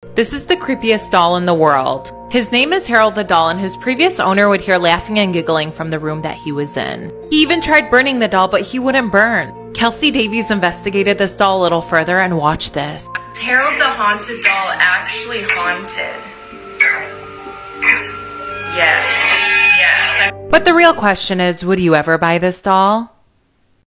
This is the creepiest doll in the world. His name is Harold the doll, and his previous owner would hear laughing and giggling from the room that he was in. He even tried burning the doll, but he wouldn't burn. Kelsey Davies investigated this doll a little further, and watch this. Harold the haunted doll actually haunted. Yes. But the real question is, would you ever buy this doll?